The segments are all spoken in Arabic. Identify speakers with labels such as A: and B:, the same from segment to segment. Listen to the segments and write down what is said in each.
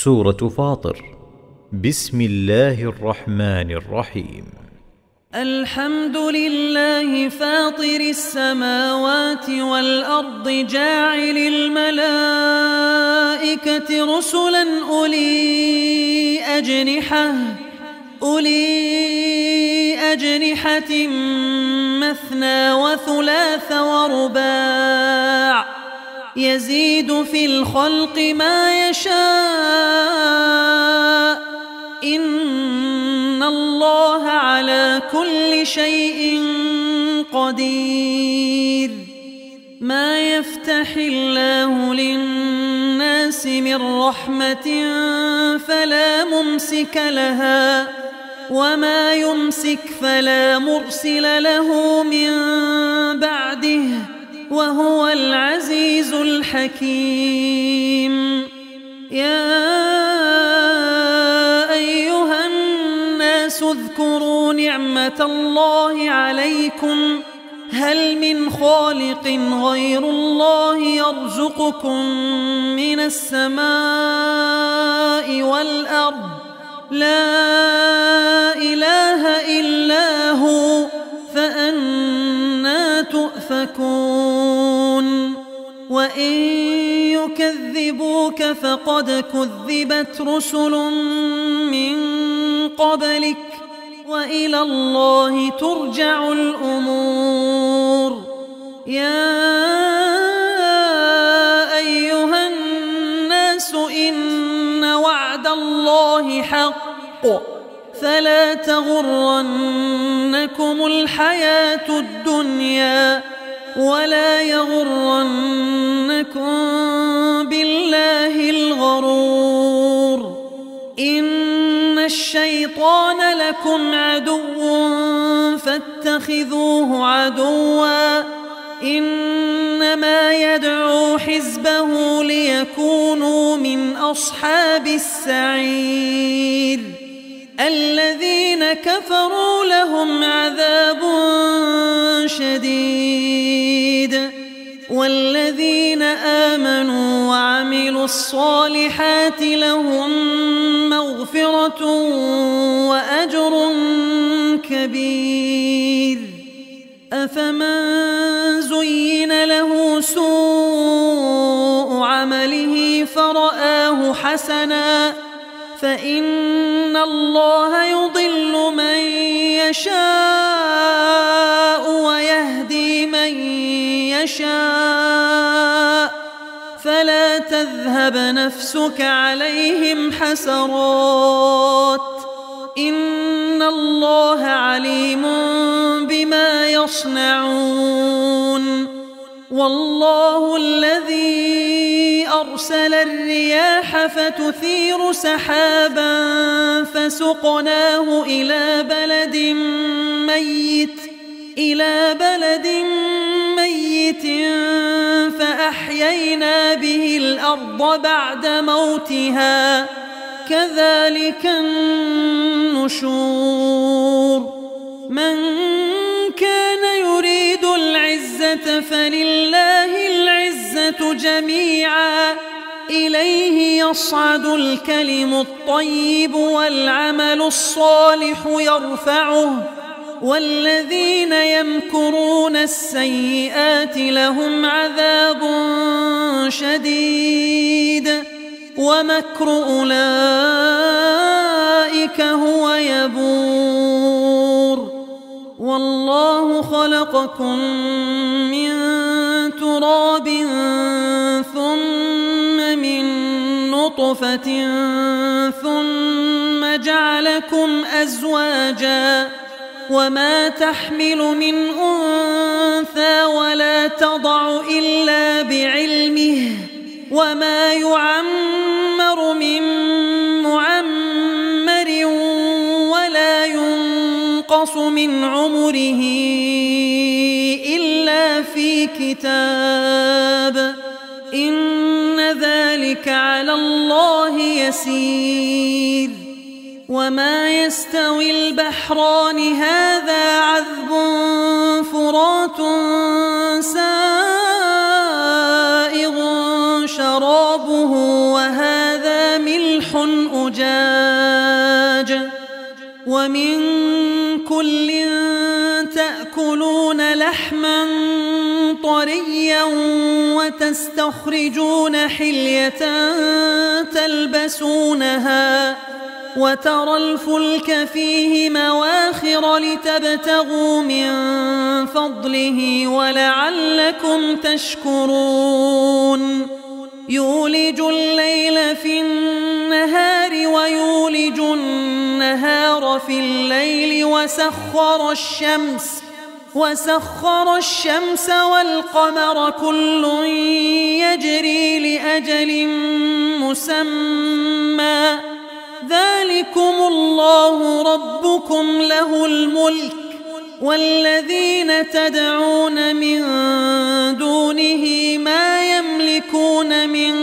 A: سورة فاطر. بسم الله الرحمن الرحيم.
B: الحمد لله فاطر السماوات والأرض جاعل الملائكة رسلا أولي أجنحة مثنى وثلاث ورباع يزيد في الخلق ما يشاء إن الله على كل شيء قدير. ما يفتح الله للناس من رحمة فلا ممسك لها وما يمسك فلا مرسل له من بعده وهو العزيز الحكيم. يا أيها الناس اذكروا نعمة الله عليكم هل من خالق غير الله يرزقكم من السماء والأرض لا إله إلا هو فأنى تؤفكون. وإن يكذبوك فقد كذبت رسل من قبلك وإلى الله ترجع الأمور. يا أيها الناس إن وعد الله حق فلا تغرنكم الحياة الدنيا ولا يغرنكم بالله الغرور. إن الشيطان لكم عدو فاتخذوه عدوا إنما يدعو حزبه ليكونوا من أصحاب السعير. الذين كفروا لهم عذاب شديد والذين آمنوا وعملوا الصالحات لهم مغفرة وأجر كبير. أفمن زين له سوء عمله فرآه حسنا فإن الله يضل من يشاء ويهدي من يشاء فلا تذهب نفسك عليهم حسرات إن الله عليم بما يصنعون. والله الذي أرسل الرياح فتثير سحابا فسقناه إلى بلد ميت فأحيينا به الأرض بعد موتها كذلك النشور. من كان يريد العزة فلله العزة جميعا إليه يصعد الكلم الطيب والعمل الصالح يرفعه والذين يمكرون السيئات لهم عذاب شديد ومكر أولئك هو يبور. والله خلقكم من تراب ثم من نطفة ثم جعلكم أزواجا وما تحمل من أنثى ولا تضع إلا بعلمه وما يعمر من معمر ولا ينقص من عمره إلا في كتاب إن ذلك على الله يسير. وما يستوي البحران هذا عذب فرات سائغ شرابه وهذا ملح زجاج ومن كل تأكلون لحما طريا وتستخرجون حلية تلبسونها وترى الفلك فيه مواخر لتبتغوا من فضله ولعلكم تشكرون يولج الليل في النهار ويولج النهار في الليل وسخر الشمس والقمر كل يجري لأجل مسمى ذلكم الله ربكم له الملك والذين تدعون من دونه ما يملكون من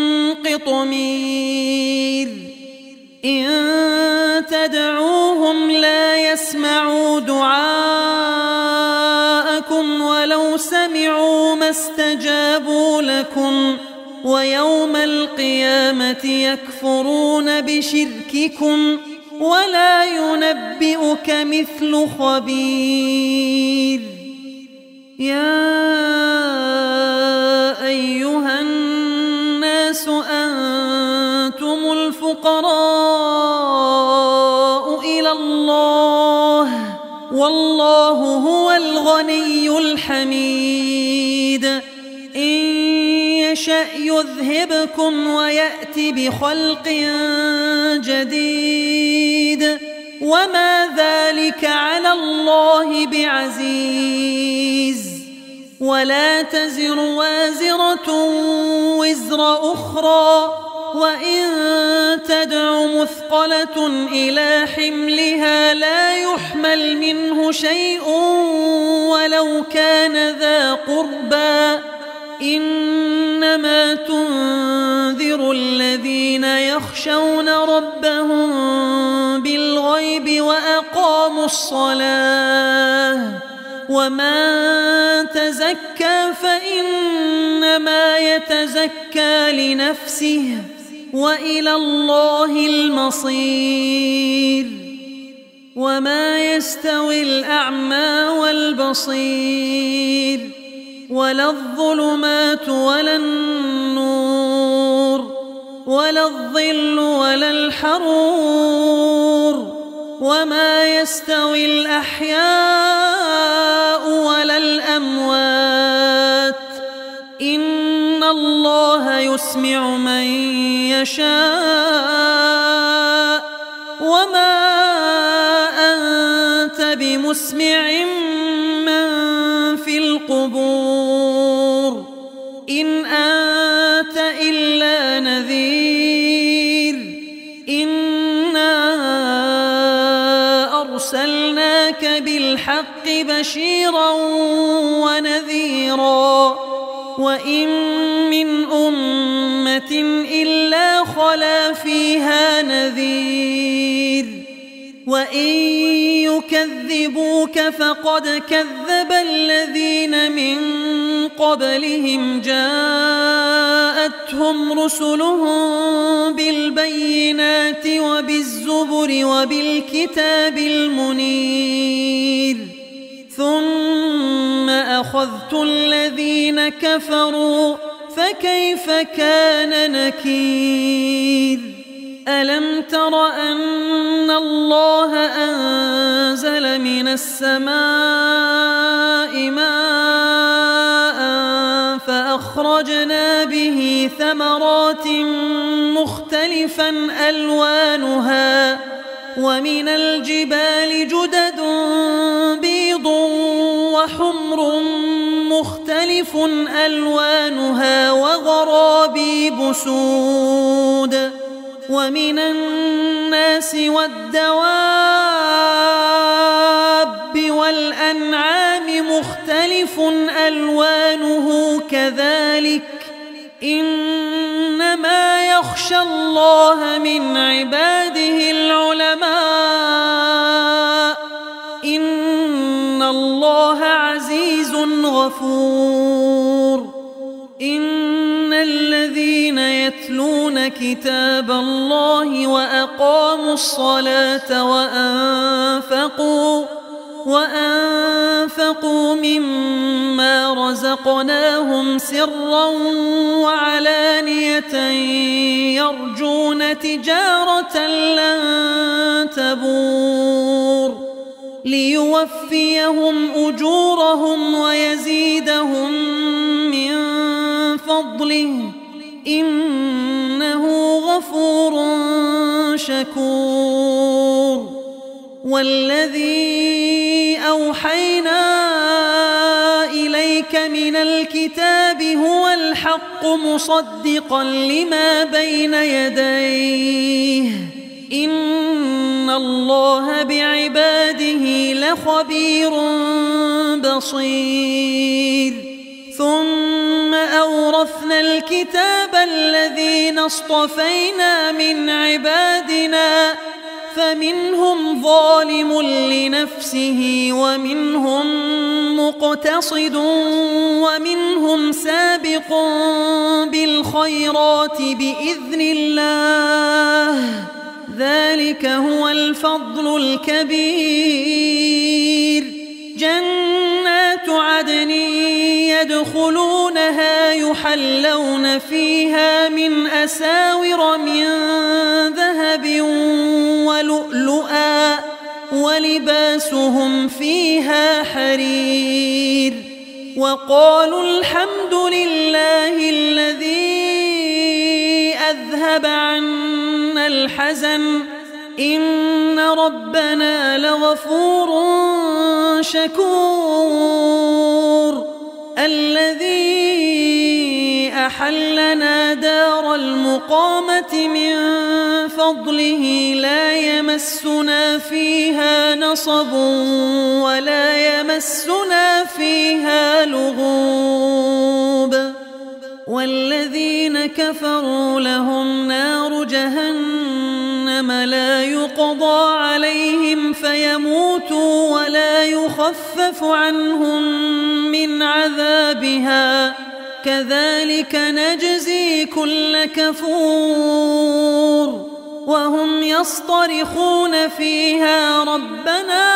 B: قطمير إن تدعوهم لا يسمعوا دعاءكم ولو سمعوا ما استجابوا لكم ويوم القيامة يكفرون بشرككم ولا ينبئك مثل خبير يا أيها الناس أنتم الفقراء إلى الله والله هو الغني الحميد إن يشأ يذهبكم ويأت بخلق جديد وما ذلك على الله بعزيز ولا تزر وازرة وزر أخرى وإن تدع مثقلة إلى حملها لا يحمل منه شيء ولو كان ذا قربى إنما تنذر الذين يخشون ربهم بالغيب وأقاموا الصلاة ومن تزكى فإنما يتزكى لنفسه وإلى الله المصير وما يستوي الأعمى والبصير ولا الظلمات ولا النور ولا الظل ولا الحرور وما يستوي الأحياء ولا الأموات إن الله يسمع من يشاء وما أنت بمسمع من في القبور إن أنت إلا نذير إنا أرسلناك بالحق بشيرا ونذيرا وإن من أمة إلا خلا فيها نذير وإن يكذبوك فقد كذب الذين من قبلهم جاءتهم رسلهم بالبينات وبالزبر وبالكتاب المنير ثم أخذت الذين كفروا فكيف كان نكير ألم تر أن الله أنزل من السماء ماء فأخرجنا به ثمرات مختلفا ألوانها ومن الجبال جدد بيض وحمر مختلف ألوانها وغرابيب سود ومن الناس والدواب والأنعام مختلف ألوانه كذلك إنما يخشى الله من عباده العلماء إن الله عزيز غفور إن الذين يتلون يتلون كتاب الله وأقاموا الصلاة وأنفقوا مما رزقناهم سرا وعلانية يرجون تجارة لن تبور ليوفيهم أجورهم ويزيدهم من فضله إنه غفور شكور. والذي أوحينا إليك من الكتاب هو الحق مصدقا لما بين يديه إن الله بعباده لخبير بصير. ثم أورثنا الكتاب الذين اصطفينا من عبادنا فمنهم ظالم لنفسه ومنهم مقتصد ومنهم سابق بالخيرات بإذن الله ذلك هو الفضل الكبير. جنات عدن يدخلونها يحلون فيها من أساور من ذهب ولؤلؤا ولباسهم فيها حرير. وقالوا الحمد لله الذي أذهب عنا الحزن إن ربنا لغفور شكور. الذي أحلنا دار المقامة من فضله لا يمسنا فيها نصب ولا يمسنا فيها لغوب. والذين كفروا لهم نار جهنم لا يقضى عليهم فيموتوا ولا يخفف عنهم من عذابها كذلك نجزي كل كفور. وهم يصطرخون فيها ربنا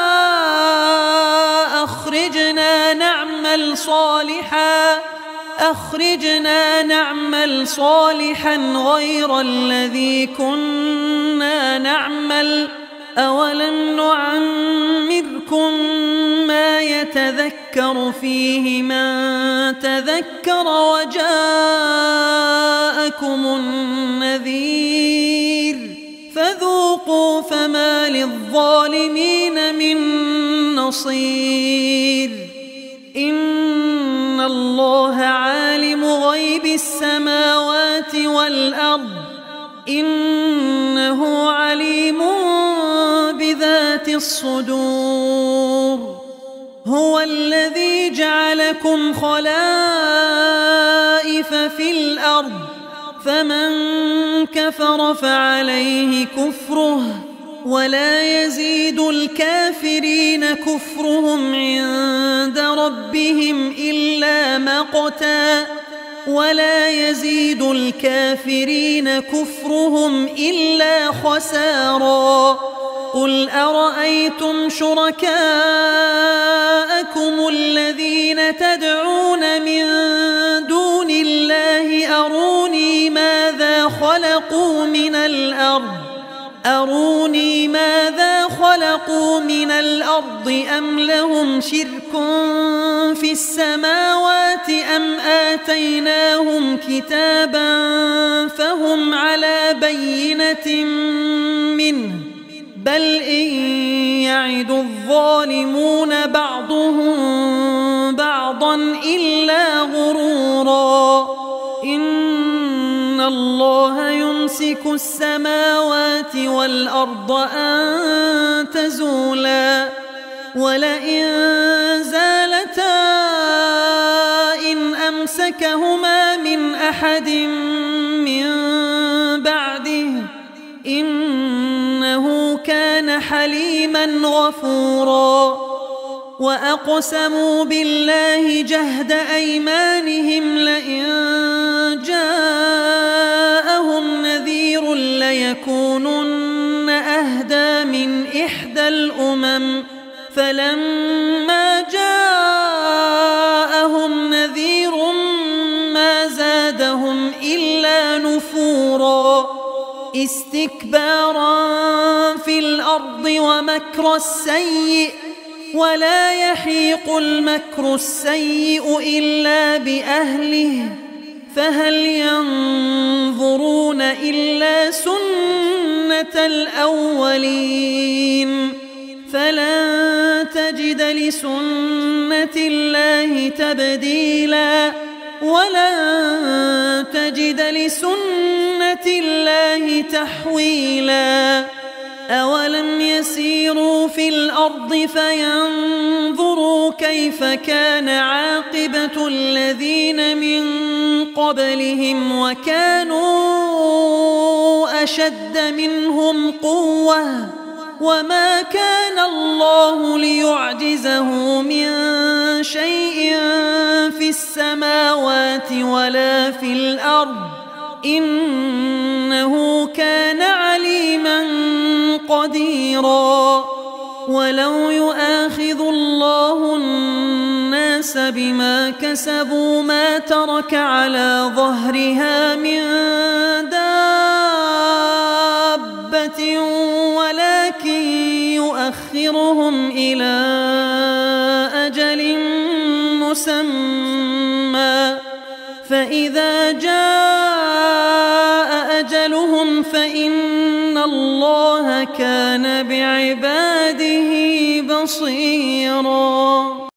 B: أخرجنا نعمل صالحا غير الذي كنا نعمل أولم نعمركم ما يتذكر فيه من تذكر وجاءكم النذير فذوقوا فما للظالمين من نصير. إن الله عالم غيب السماوات والأرض إنه عليم بذات الصدور. هو الذي جعلكم خلائف في الأرض فمن كفر فعليه كفره ولا يزيد الكافرين كفرهم عند ربهم إلا مقتا ولا يزيد الكافرين كفرهم إلا خسارا. قل أرأيتم شركاءكم الذين تدعون من دون الله أروني ماذا خلقوا من الأرض أم لهم شرك في السماوات أم آتيناهم كتابا فهم على بينة منه بل إن يعد الظالمون بعضهم بعضا إلا غرورا. إن الله يمسك السماوات والأرض أن تزولا ولئن زالتا إن أمسكهما من أحد من بعده إنه كان حليما غفورا. وأقسموا بالله جهد أيمانهم لئن جاءهم ليكونن أهدى من إحدى الأمم فلما جاءهم نذير ما زادهم إلا نفورا استكبارا في الأرض ومكر السيء ولا يحيق المكر السيء إلا بأهله فهل ينظرون إلا سنة الأولين فلن تجد لسنة الله تبديلا ولن تجد لسنة الله تحويلا أولم يسيروا في الأرض فينظروا كيف كان عاقبة الذين من قبلهم وكانوا أشد منهم قوة وما كان الله ليعجزه من شيء في السماوات ولا في الأرض إنه كان عليما قديرا ولو يؤاخذ الله الناس بما كسبوا ما ترك على ظهرها من دابة ولكن يؤخرهم إلى أجل مسمى فإذا جاء أجلهم فإن الله كان بعباده بصيراً